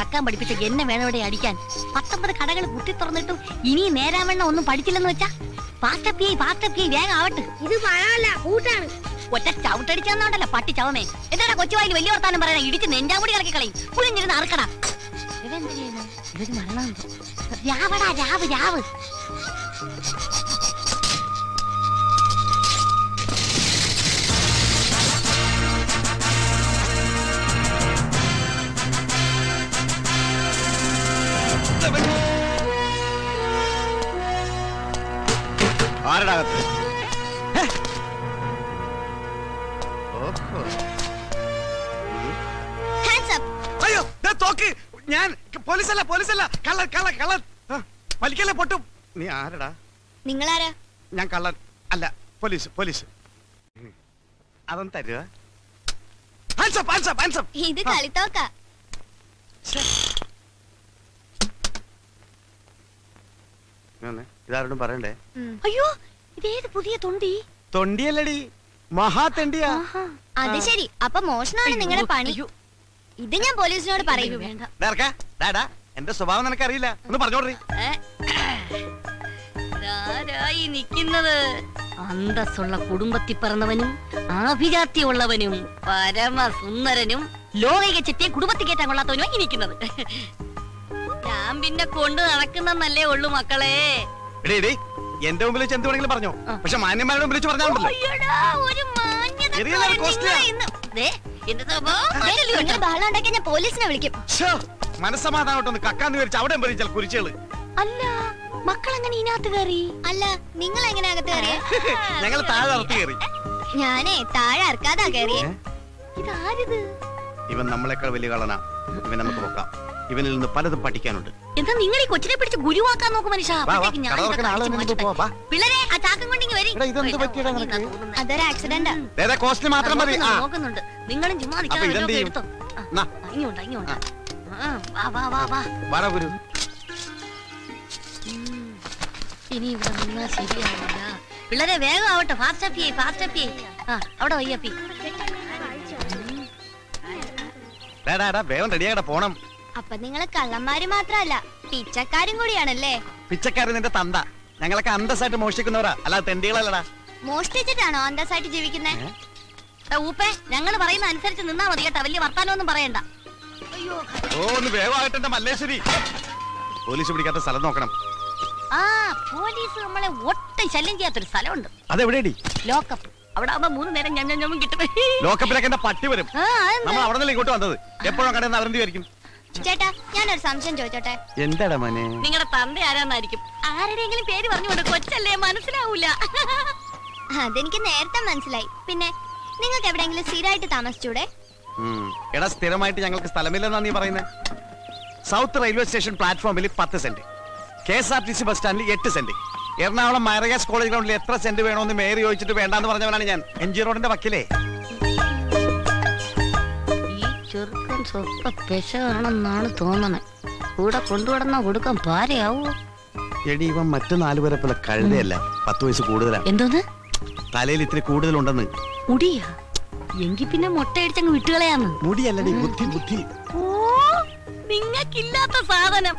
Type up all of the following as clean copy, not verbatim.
നടക്കാൻ പഠിപ്പിച്ച എന്നെ വേണോടെ അടിക്കാൻ. 19 കടകൾ കുത്തി തുറന്നിട്ടും ഇനി നേരാവണ്ണം ഒന്നും പഠിച്ചില്ലെന്ന് വെച്ചാ പാസ്റ്റപ്പി വേഗം ആവട്ടെ. ഇത് മഴയല്ല കൂട്ടാണ്. ഒറ്റ ചവിട്ടടിച്ചാന്നോണ്ടല്ലോ പട്ടി ചവമേ. എന്താടാ കൊച്ചുവായിൽ വലിയ വർത്താനം പറയാൻ ഇടിച്ച് നെഞ്ചാമുടി കലക്കി കളയും. പുളിഞ്ഞിരുന്ന് അറക്കടാ. ഇവര് മരണം രാവടാ രാവ്. അയ്യോ തോക്ക്. ഞാൻ പോലീസല്ല കള്ളൻ. വലിക്കല്ലേ പൊട്ടും. നീ ആരടാ? നിങ്ങളാരാ? ഞാൻ കള്ളൻ അല്ല, പോലീസ്. അതൊന്നും തരുക. ഇത് കളിത്തോക്ക. ഇതാരോടും പറയണ്ടേ? അയ്യോ ഇതേത് പുതിയ തൊണ്ടിയല്ലടി, മഹാതെണ്ടിയാ. അത് ശരി, അപ്പൊ മോഷണമാണ് നിങ്ങളുടെ പണി. ഇത് ഞാൻ പോലീസിനോട് പറയൂ. എന്റെ സ്വഭാവം നിനക്കറിയില്ല, ഒന്ന് പറഞ്ഞോടീ. നിക്കുന്നത് അന്തസ്സുള്ള കുടുംബത്തിൽ പിറന്നവനും ആഭിജാത്യമുള്ളവനും പരമസുന്ദരനും ലോകൈക ചെറ്റിയെ കുടുംബത്തിൽ കയറ്റാൻ കൊള്ളാത്തവനും ഇരിക്കുന്നത്. ഞാൻ പിന്നെ കൊണ്ട് നടക്കുന്നല്ലേ ഉള്ളു മക്കളെ. എന്റെ മുമ്പിൽ വെച്ച് എന്ത് വേണമെങ്കിലും പറഞ്ഞോ, പക്ഷെ മാന്യന്മാരുടെ മുമ്പിൽ വെച്ച് പറഞ്ഞാൽ ഞാൻ പോലീസിനെ വിളിക്കും. മനസ്സമാധാനോട്ടൊന്ന് കക്കാന്ന് വിചാരിച്ച് അവിടെ പറിച്ചാൽ കുരിച്ചുകള്. അല്ല മക്കളെങ്ങനെ ഇതിനകത്ത് കയറി? അല്ല നിങ്ങൾ എങ്ങനെ അകത്ത് കയറി? ഞങ്ങൾ താഴെ അകത്ത് കയറി. ഞാനേ താഴെ അറക്കാതാ കയറിയേ. ഇതാരിത്? ഇവൻ നമ്മളെക്കാൾ വലിയ കളനാ. ഇവൻ നമുക്ക് നോക്കാം. ഇവനിൽ നിന്ന് പലതും പഠിക്കാനുണ്ട്. എന്താ നിങ്ങൾ ഈ കൊച്ചിനെ പിടിച്ച് ഗുരുവാക്കാൻ നോക്കും മനുഷ്യ? പിള്ളേരെ ആ ചാക്കം കൊണ്ടിങ്ങി വരി. അതൊരു ആക്സിഡന്റ് നോക്കുന്നുണ്ട്. നിങ്ങളും ചുമ്മാ എടുത്തോ. ഇങ്ങോട്ടാ. ഇനി ഇവിടെ നിന്നാ ശരിയാവില്ല. പിള്ളേരെ വേഗം ആവട്ടെ. ഫാസ്റ്റ് അവിടെ വയ്യപ്പി. വേഗം റെഡിയാകട്ടെ, പോണം. അപ്പൊ നിങ്ങള് കള്ളന്മാര് മാത്രല്ല പിച്ചക്കാരും കൂടിയാണല്ലേ? പിച്ചക്കാരൻ നിന്റെ തന്ത. ഞങ്ങളൊക്കെ അന്തസ്സായിട്ട് മോഷ്ടിക്കുന്നവരാ, അല്ലാതെ തെണ്ടികളല്ലടാ. മോഷ്ടിച്ചിട്ടാണോ അന്തസ്സായിട്ട് ജീവിക്കുന്നേ? ഊപ്പേ ഞങ്ങള് പറയുന്ന അനുസരിച്ച് നിന്നാ മതി കേട്ടാ. വലിയ വർത്താനൊന്നും പറയണ്ട. ഒന്ന് വേഗമായിട്ട് മല്ലേശ്വരി. പോലീസ് പിടിക്കാത്ത സ്ഥലം നോക്കണം. പോലീസ് നമ്മളെ ഒട്ടും ശല്യം ചെയ്യാത്തൊരു സ്ഥലമുണ്ട്. അതെവിടെയാടി? ലോക്കപ്പ്. അവിടെ ആവുമ്പോ 3 നേരം ഞമ്മ കിട്ടും. ലോക്കപ്പിലൊക്കെ എന്റെ പട്ടി വരും. നമ്മൾ അവിടെ നിന്ന് ഇങ്ങോട്ട് വന്നത് എപ്പോഴും കടന്ന് അവരെന്തായിരിക്കും? ചേട്ടാ ഞാനൊരു സംശയം ചോദിച്ചോട്ടെ? എന്താടാ മോനെ? നിങ്ങളുടെ തന്ത ആരാന്നായിരിക്കും? ആരുടെയെങ്കിലും പേര് പറഞ്ഞുകൊണ്ട് കൊച്ചല്ലേ, മനസ്സിലാവൂല. അതെനിക്ക് നേരത്തെ മനസ്സിലായി. പിന്നെ നിങ്ങൾക്ക് എവിടെയെങ്കിലും സ്ഥിരമായിട്ട് താമസിച്ചൂടെ? എടാ സ്ഥിരമായിട്ട് ഞങ്ങൾക്ക് സ്ഥലമില്ലെന്നാ നീ പറയുന്നത്. സൗത്ത് റെയിൽവേ സ്റ്റേഷൻ പ്ലാറ്റ്ഫോമിൽ 10 സെന്റ്, KSRTC ബസ് സ്റ്റാൻഡിൽ 8 സെന്റ്, എറണാകുളം മൈറഗാസ് കോളേജ് ഗ്രൗണ്ടിൽ എത്ര സെന്റ് വേണോന്ന് മേയർ ചോദിച്ചിട്ട് വേണ്ടാന്ന് പറഞ്ഞവനാണ് ഞാൻ. MG റോഡിന്റെ വക്കിലേ. ഈ ചെറുക്കൻ സ്വപ്പ പെശാണെന്നാണ് തോന്നണേ. കൂടെ കൊണ്ടുവടന്ന കൊടുക്കാൻ പാരയാവോ? എടി ഇവൻ മറ്റു 4 പേരെ പോലെ കഴുതയല്ല, 10 വയസ്സ് കൂടുതലാണ്. എന്തോന്ന്? തലയിൽ ഇത്തിരി കൂടുതലുണ്ടെന്ന്. മുടിയാ? എങ്കി പിന്നെ മുട്ടയടിച്ചങ്ങ് വിട്ടുകളയാന്ന്. മുടിയല്ലടി, ബുദ്ധി. ഓ നിങ്ങൾക്കില്ലാത്ത സാധനം.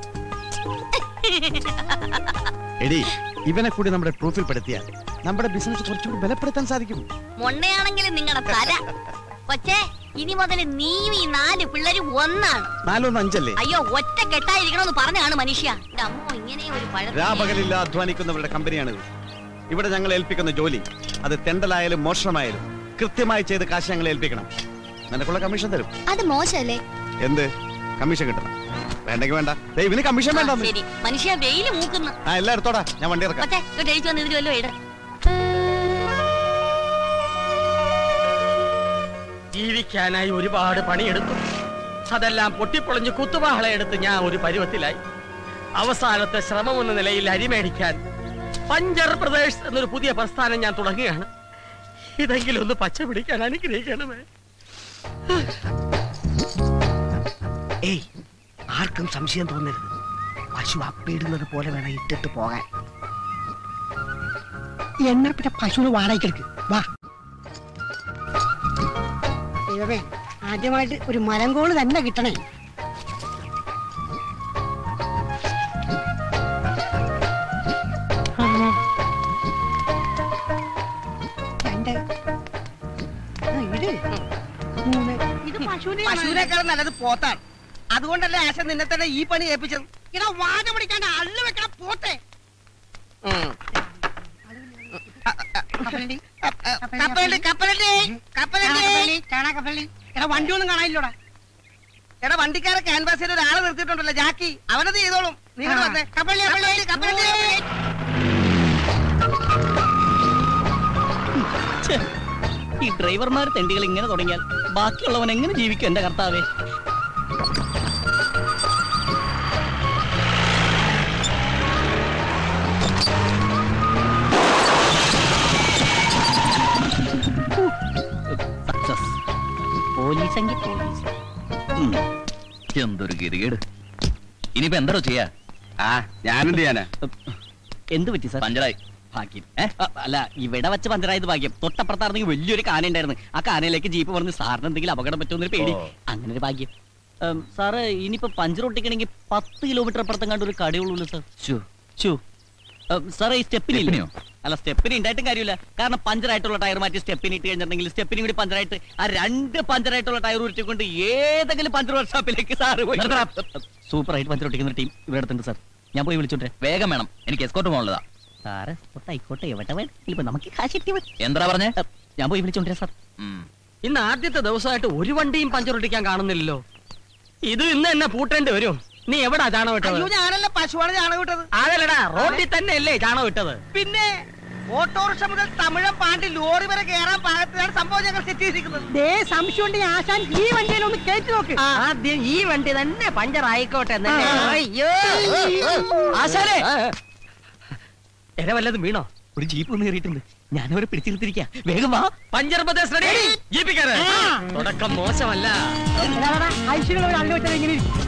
എടി ഇവനെ കൂടി നമ്മുടെ പ്രൂഫിൽ പെടുത്തിയാൽ നമ്മുടെ ബിസിനസ് കുറച്ചുകൂടി ബലപ്പെടുത്താൻ സാധിക്കും. മൊണ്ണയാണെങ്കിലും നിങ്ങളുടെ തല. കൊച്ചേ ഇനി മുതൽ നീയും ഈ 4 പിള്ളേരും ഒന്നാണ്. 4 1 5 അല്ലേ? അയ്യോ ഒറ്റ കെട്ടായിരിക്കണമെന്ന് പറഞ്ഞാണ് മനുഷ്യ. ഇങ്ങനെ ഒരു രാപകലില്ല അധ്വാനിക്കുന്നവരുടെ കമ്പനിയാണിത്. ഇവിടെ ഞങ്ങൾ ഏൽപ്പിക്കുന്ന ജോലി അത് തെണ്ടലായാലും മോഷണമായാലും കൃത്യമായി ചെയ്ത് കാശ് ഞങ്ങൾ ഏൽപ്പിക്കണം. നിനക്കുള്ള കമ്മീഷൻ തരും. അത് മോശമല്ലേ? എന്ത് കമ്മീഷൻ കിട്ടണം? വേണ്ടെങ്കിൽ വേണ്ട. ഇവന് കമ്മീഷൻ വേണ്ട. മനുഷ്യ വെയില് മൂക്കുന്നു. എല്ലാം എടുത്തോടാ, ഞാൻ വണ്ടി ഇറക്കാം. ജീവിക്കാനായി ഒരുപാട് പണിയെടുത്തു. അതെല്ലാം പൊട്ടിപ്പൊളിഞ്ഞ് കുത്തുവാള എടുത്ത് ഞാൻ ഒരു പരുവത്തിലായി. അവസാനത്തെ ശ്രമം എന്ന നിലയിൽ അരിമേടിക്കാൻ പഞ്ചർ പ്രദേശ് എന്നൊരു പുതിയ പ്രസ്ഥാനം ഞാൻ തുടങ്ങുകയാണ്. ഇതെങ്കിലും ഒന്ന് പച്ച പിടിക്കാൻ അനുഗ്രഹിക്കണമേ. ആർക്കും സംശയം തോന്നരുത്. പശു അപ്പിടുന്നത് പോലെ വേണം ഇട്ടിട്ട് പോകാൻ. എന്നാ പിന്നെ പശുവിന് വാടകയ്ക്കെടുക്ക്. വാ. ദൈവമേ, ആദ്യമായിട്ട് ഒരു മലങ്കോള് തന്നെ കിട്ടണേ. പശുവിനേക്കാളും നല്ലത് പോത്താണ്. അതുകൊണ്ടല്ലേ ആശ നിന്നെ തന്നെ ഈ പണി ഏൽപ്പിച്ചത്. ഇടാ വാഴ പിടിക്കാണ്ട് അള്ളു വെക്കണം പോട്ടെ. എടാ വണ്ടി ഒന്നും കാണാനില്ലോടാ. എടാ വണ്ടിക്കാരെ ക്യാൻവാസ് ചെയ്ത് ഒരാളെ നിർത്തിയിട്ടുണ്ടല്ലോ ജാക്കി, അവനത് ചെയ്തോളും. നിങ്ങൾ വന്നേ. ഈ ഡ്രൈവർമാർ തെണ്ടികൾ ഇങ്ങനെ തുടങ്ങിയാൽ ബാക്കിയുള്ളവൻ എങ്ങനെ ജീവിക്കും എന്റെ കർത്താവേ? പോലീസെങ്കിൽ പോലീസ്. എന്തൊരു ഗതികേട്. ഇനിയിപ്പോ എന്താണോ ചെയ്യാ? ഞാനെന്ത് ചെയ്യാനാ? എന്ത് പറ്റി സാർ? പഞ്ചറായി. ഭാഗ്യം. അല്ല, ഇവിടെ വെച്ച് പഞ്ചറായത് ഭാഗ്യം. തൊട്ടപ്പുറത്തായിരുന്നെങ്കിൽ വലിയൊരു കാന ഉണ്ടായിരുന്നു. ആ കാനയിലേക്ക് ജീപ്പ് പറഞ്ഞ് സാറിന് എന്തെങ്കിലും അപകടം പറ്റുമെന്നൊരു പേടി. അങ്ങനെ ഒരു ഭാഗ്യം. സാറ് ഇനിയിപ്പോ പഞ്ചർ ഒട്ടിക്കണമെങ്കിൽ 10 കിലോമീറ്റർ അപ്പുറത്തും കണ്ട് ഒരു കടയുള്ളൂ സാർ. സാറേ ഈ സ്റ്റെപ്പിനില്ലയോ? അല്ല, സ്റ്റെപ്പിന് ഉണ്ടായിട്ടും കാര്യമില്ല. കാരണം പഞ്ചറായിട്ടുള്ള ടയർ മാറ്റി സ്റ്റെപ്പിന് ഇട്ട് കഴിഞ്ഞിട്ടുണ്ടെങ്കിൽ സ്റ്റെപ്പിനും കൂടി പഞ്ചറായിട്ട് ആ 2 പഞ്ചറായിട്ടുള്ള ടയർ ഉരുട്ടിക്കൊണ്ട് ഏതെങ്കിലും പഞ്ചർ വർക്ക്ഷോപ്പിലേക്ക് സാറ് പോയി. സൂപ്പറായിട്ട് പഞ്ചർ ഒട്ടിക്കുന്ന ടീം ഇവിടെ അടുത്തുണ്ട് സാർ. ഞാൻ പോയി വിളിച്ചോട്ടെ. വേഗം വേണം, എനിക്ക് എസ്കോർട്ട് പോകാനുള്ളതാ. സാറ് ആയിക്കോട്ടെ, എവിടെ വേണം, നമുക്ക് കാശ് കിട്ടിയ മതി. എന്താ പറഞ്ഞേ? ഞാൻ പോയി വിളിച്ചോണ്ടേ സാർ. ഇന്ന് ആദ്യത്തെ ദിവസമായിട്ട് ഒരു വണ്ടിയും പഞ്ചർ ഒട്ടിക്കാൻ കാണുന്നില്ലല്ലോ. ഇത് ഇന്ന് എന്നെ പൂട്ടേണ്ടി വരും. നീ എവിടാ ചാണകം ഇട്ടത്? ഞാനല്ല, പശുവാണ് ചാണകം ഇട്ടത്. അതല്ലടാ, റോഡിൽ തന്നെ അല്ലേ ചാണകം ഇട്ടത്? പിന്നെ ഓട്ടോറിക്ഷ മുതൽ തമിഴം പാണ്ടി ലോറി വരെ കയറാൻ പാകത്തിലാണ് സംഭവം ഞങ്ങൾ സെറ്റ് ചെയ്തിരിക്കുന്നത്. സംശയം ഉണ്ടെങ്കിൽ ആശാൻ ഈ വണ്ടിയിലൊന്ന് കയറ്റി നോക്ക്. ആദ്യം ഈ വണ്ടി തന്നെ പഞ്ചർ ആയിക്കോട്ടെ. ആശാനെ, എര വല്ലതും വീണോ? ഒരു ജീപ്പ് ഒന്ന് കയറിയിട്ടുണ്ട്. ഞാനവരെ പിടിച്ചിരുത്തിരിക്കാം. വേഗം വാ. Puncture Pradesh ready. ജീപ്പിക്കാരെ തുടക്കം മോശമല്ല. ഐശ്വര്യ ഒരു അള്ളു വെച്ചാൽ എങ്ങനെ ഇരിക്കും?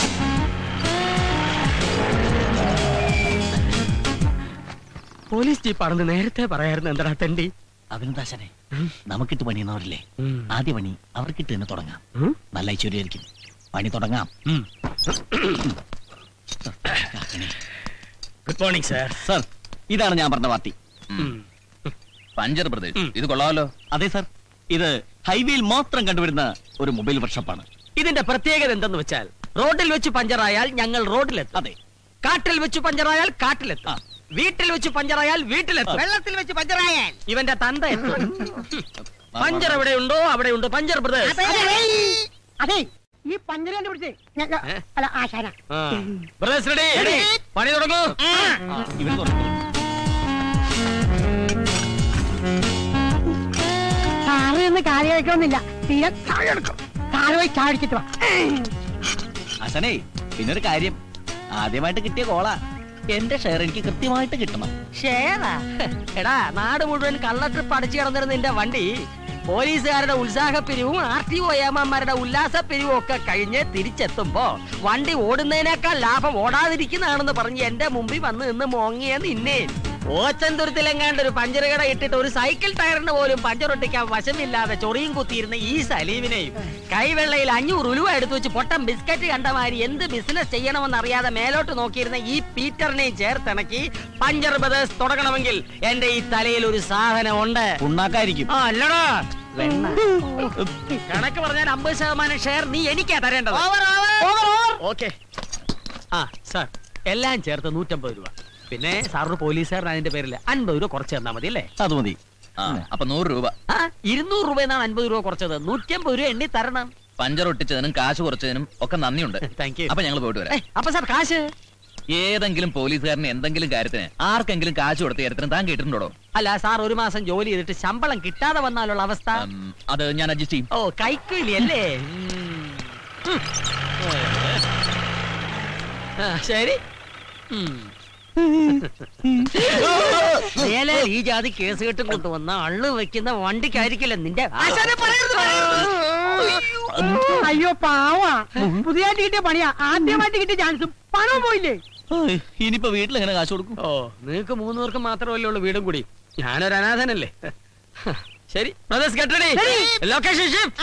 പോലീസ് ജീപ്പാണെന്ന് നേരത്തെ പറയായിരുന്നു. എന്താ തെണ്ടി? അഭിനന്ദാശനെ, നമുക്കിട്ട് പണിയുന്നവരില്ലേ, ആദ്യ പണി അവർക്കിട്ട് തന്നെ തുടങ്ങാം. നല്ല ഐശ്വര്യമായിരിക്കും. പണി തുടങ്ങാം. Good morning sir. സാർ, ഇതാണ് ഞാൻ പറഞ്ഞ പാർട്ടി. പഞ്ചർ പ്രദേശ്, ഇത് കൊള്ളാമല്ലോ. അതെ സാർ, ഇത് ഹൈവേയിൽ മാത്രം കണ്ടുവരുന്ന ഒരു മൊബൈൽ വർക്ക്ഷോപ്പാണ്. ഇതിന്റെ പ്രത്യേകത എന്തെന്ന് വെച്ചാൽ, റോഡിൽ വെച്ച് പഞ്ചറായാൽ ഞങ്ങൾ റോഡിലെത്തും. അതെ. കാട്ടിൽ വെച്ച് പഞ്ചറായാൽ കാട്ടിലെത്താം. വീട്ടിൽ വെച്ച് പഞ്ചറായാൽ വീട്ടിലെത്തും. വെള്ളത്തിൽ വെച്ച് പഞ്ചറായാൽ ഇവന്റെ തന്ത എത്തും. പഞ്ചർ എവിടെയുണ്ടോ അവിടെയുണ്ട് പഞ്ചർ ബ്രദേഴ്സ്. അതെ, ഈ പഞ്ചർ കണ്ടുപിടിച്ചേ അല്ല ആശാന. Brothers ready. പണി തുടങ്ങൂ. ഇവർ തുടങ്ങും. സാറ് എന്ന് കാര്യം കഴിക്കണമെന്നില്ല. തീരെ ചാടിയെടുക്കും. സാറ് പോയി ചാടിച്ചിട്ട് വാ. ആശാനേ, പിന്നൊരു കാര്യം, ആദ്യമായിട്ട് കിട്ടിയ കോളാ. എന്റെ ഷെയർ എനിക്ക് കൃത്യമായിട്ട് കിട്ടണം. ഷെയറാ? എടാ, നാട് മുഴുവൻ കള്ള ട്രിപ്പ് അടിച്ചു കിടന്നിരുന്ന നിന്റെ വണ്ടി പോലീസുകാരുടെ ഉത്സാഹപ്പിരിവും RTO ഏമാന്മാരുടെ ഉല്ലാസപ്പിരിവും ഒക്കെ കഴിഞ്ഞ് തിരിച്ചെത്തുമ്പോ വണ്ടി ഓടുന്നതിനേക്കാൾ ലാഭം ഓടാതിരിക്കുന്നതാണെന്ന് പറഞ്ഞ് എന്റെ മുമ്പിൽ വന്ന് നിന്ന് മോങ്ങിയ നിന്നെ ഓച്ചന്തുരത്തിലെങ്ങാണ്ട് ഒരു പഞ്ചർ കട ഇട്ടിട്ട് ഒരു സൈക്കിൾ ടയറിന് പോലും പഞ്ചർ ഒട്ടിക്കാൻ വശമില്ലാതെ ചൊറിയും കുത്തിയിരുന്ന ഈ സലീമിനെയും കൈവെള്ളയിൽ 500 രൂപ എടുത്തു വെച്ച് പൊട്ടം ബിസ്ക്കറ്റ് കണ്ടമാരി എന്ത് ബിസിനസ് ചെയ്യണമെന്നറിയാതെ മേലോട്ട് നോക്കിയിരുന്ന ഈ പീറ്ററിനെയും ചേർത്തിണക്കി പഞ്ചർ ബ്രദേഴ്സ് തുടങ്ങണമെങ്കിൽ എന്റെ ഈ തലയിൽ ഒരു സാധനം ഉണ്ട്. ഉണ്ടാക്കായിരിക്കും. അല്ലടാ, കണക്ക് പറഞ്ഞാൽ 50% ഷെയർ നീ എനിക്കാ തരേണ്ടത്. ഓക്കെ. സാർ, എല്ലാം ചേർത്ത് 150 രൂപ. പിന്നെ സാറിന് പോലീസുകാരൻ അതിന്റെ പേരിൽ 50 രൂപ കുറച്ച് തന്നാ മതി അല്ലേ? അത് മതി. അപ്പൊ 100 രൂപ. 200 രൂപ എന്നാണ് 50 രൂപ കുറച്ചത്. 150 രൂപ എണ്ണി തരണം. പഞ്ചർ ഒട്ടിച്ചതിനും കാശ് കുറച്ചതിനും ഒക്കെ നന്ദിയുണ്ട്. Thank you. അപ്പൊ ഞങ്ങൾ പോയിട്ട് വരാം. അപ്പൊ സാർ കാശ്? ഏതെങ്കിലും പോലീസുകാരന് എന്തെങ്കിലും കാര്യത്തിന് ആർക്കെങ്കിലും കാശ് കൊടുത്ത കാര്യത്തിന് താൻ കേട്ടിട്ടുണ്ടോ? അല്ല സാർ, ഒരു മാസം ജോലി ചെയ്തിട്ട് ശമ്പളം കിട്ടാതെ വന്നാലുള്ള അവസ്ഥ? അത് ഞാൻ അഡ്ജസ്റ്റ് ചെയ്യും. ഓ, കൈക്കൂലി അല്ലേ? ശരി. ഈ ജാതി കേസ് കെട്ടും കൊണ്ടുവന്ന അള്ളു വെക്കുന്ന വണ്ടിക്കായിരിക്കില്ല നിന്റെ. അയ്യോ പാവാ, പുതിയതായിട്ട് കിട്ടിയ പണിയാ. ആദ്യമായിട്ട് കിട്ടിയ ചാൻസും പണവും പോയില്ലേ? ഇനിയിപ്പോ വീട്ടിൽ എങ്ങനെ കാശ് കൊടുക്കും? ഓ, നിങ്ങൾക്ക് 3 പേർക്ക് മാത്രമല്ലേ ഉള്ളൂ വീടും കൂടി. ഞാനൊരു അനാഥനല്ലേ. ശരി, brothers get ready. Location shift.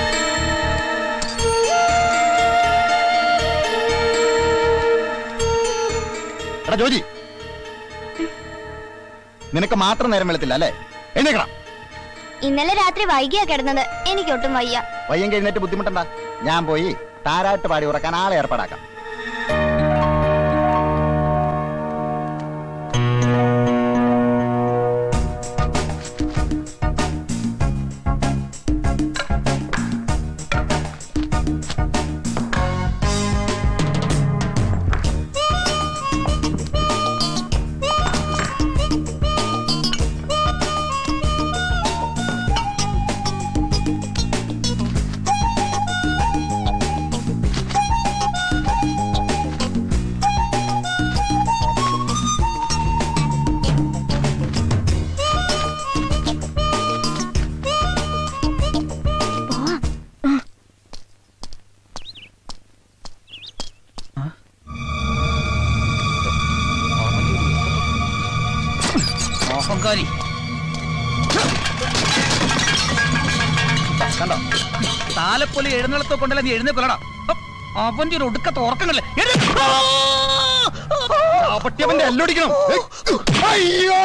എടാ ജോജി, നിനക്ക് മാത്രം നേരം വെളുത്തില്ല അല്ലേ? എഴുന്നേക്കണം. ഇന്നലെ രാത്രി വൈകിയാ കിടന്നത്. എനിക്കൊട്ടും വയ്യ. വയ്യെങ്കിൽ എഴുന്നേറ്റ് ബുദ്ധിമുട്ടണ്ട. ഞാൻ പോയി താരാട്ട് പാടി ഉറക്കാൻ ആളെ ഏർപ്പാടാക്കാം. കണ്ടോ താലപ്പൊലി എഴുന്നള്ളത്തോ കൊണ്ടല്ല നീ എഴുന്നേക്കൊല്ലടാ. അവന്റെ ഒരു ഒടുക്കത്തെ ഉറക്കങ്ങളല്ലേ പട്ടിയവന്റെ എല്ലൊടിക്കണം. അയ്യോ